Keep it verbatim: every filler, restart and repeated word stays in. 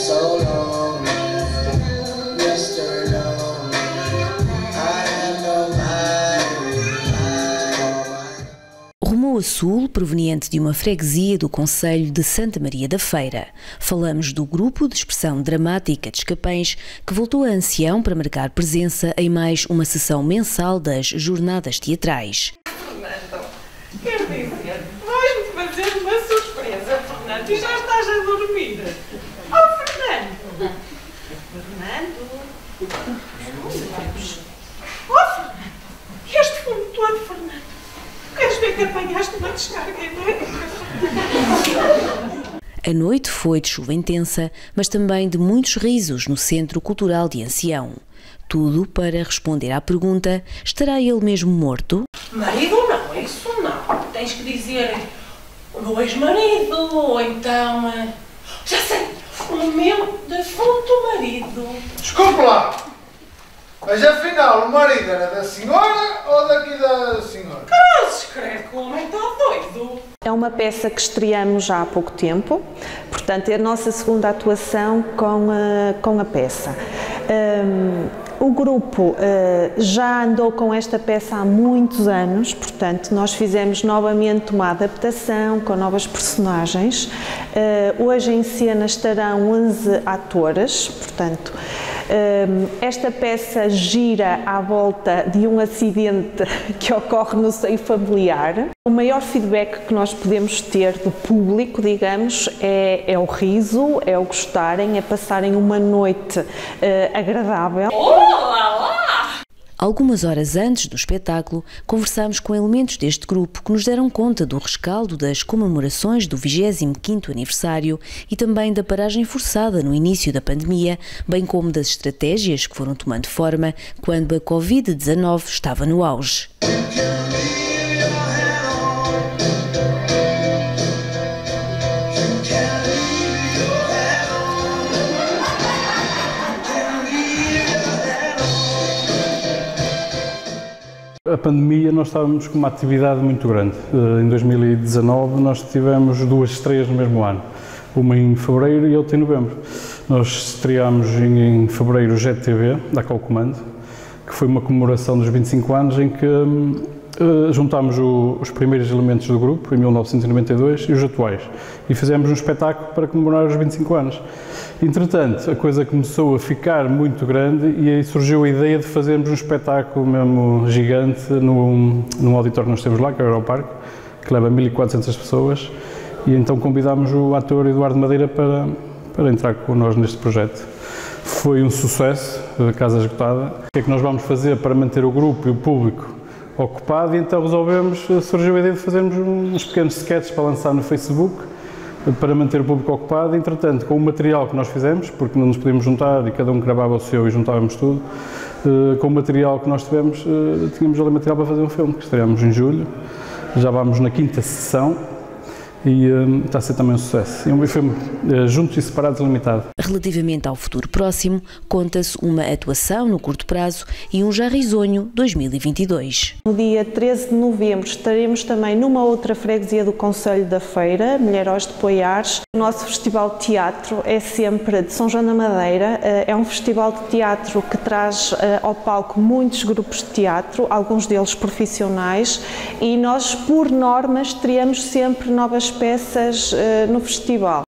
so lonely, Mister Lonely. I have nobody, nobody. Rumo a Sul, proveniente de uma freguesia do concelho de Santa Maria da Feira. Falamos do grupo de expressão dramática de Escapéns que voltou a Ancião para marcar presença em mais uma sessão mensal das Jornadas Teatrais. Fernando, quero dizer, vais-me fazer uma surpresa, Fernando, e já estás a dormir. Oh, Fernando! Fernando! Oh, Fernando! E este fumo todo, Fernando? Queres ver que apanhaste uma descarga elétrica? A noite foi de chuva intensa, mas também de muitos risos no Centro Cultural de Ancião. Tudo para responder à pergunta: estará ele mesmo morto? Marido não, isso não. Tens que dizer o meu ex-marido, ou então... Já sei, o meu defunto marido. Desculpe lá, mas afinal o marido era da senhora ou daqui da senhora? Cruzes, credo que o homem está doido. É uma peça que estreamos já há pouco tempo, portanto é a nossa segunda atuação com a, com a peça. Um, o grupo uh, já andou com esta peça há muitos anos, portanto nós fizemos novamente uma adaptação com novas personagens. Uh, hoje em cena estarão onze atores, portanto esta peça gira à volta de um acidente que ocorre no seio familiar. O maior feedback que nós podemos ter do público, digamos, é, é o riso, é o gostarem, é passarem uma noite uh, agradável. Olá, lá! Algumas horas antes do espetáculo, conversamos com elementos deste grupo que nos deram conta do rescaldo das comemorações do vigésimo quinto aniversário e também da paragem forçada no início da pandemia, bem como das estratégias que foram tomando forma quando a Covid dezanove estava no auge. A pandemia, nós estávamos com uma atividade muito grande. Em dois mil e dezanove nós tivemos duas estreias no mesmo ano, uma em fevereiro e outra em novembro. Nós estreámos em fevereiro o Jet T V, da Calcomando, que foi uma comemoração dos vinte e cinco anos em que uh, juntámos o, os primeiros elementos do grupo, em mil novecentos e noventa e dois, e os atuais, e fizemos um espetáculo para comemorar os vinte e cinco anos. Entretanto, a coisa começou a ficar muito grande e aí surgiu a ideia de fazermos um espetáculo mesmo gigante num, num auditório que nós temos lá, que é o Aeroparque, que leva mil e quatrocentas pessoas, e então convidámos o ator Eduardo Madeira para, para entrar connosco neste projeto. Foi um sucesso, casa esgotada. O que é que nós vamos fazer para manter o grupo e o público ocupado? E então resolvemos, surgiu a ideia de fazermos uns pequenos sketches para lançar no Facebook, para manter o público ocupado. Entretanto, com o material que nós fizemos, porque não nos podíamos juntar e cada um gravava o seu e juntávamos tudo, com o material que nós tivemos, tínhamos ali material para fazer um filme, que estreámos em julho, já vamos na quinta sessão e um, está a ser também um sucesso. É um filme uh, juntos e separados limitado. Relativamente ao futuro próximo, conta-se uma atuação no curto prazo e um já risonho dois mil e vinte e dois. No dia treze de novembro estaremos também numa outra freguesia do concelho da Feira, Milheirós de Poiares. O nosso festival de teatro é sempre de São João da Madeira. É um festival de teatro que traz ao palco muitos grupos de teatro, alguns deles profissionais, e nós, por norma, estreamos sempre novas peças no festival.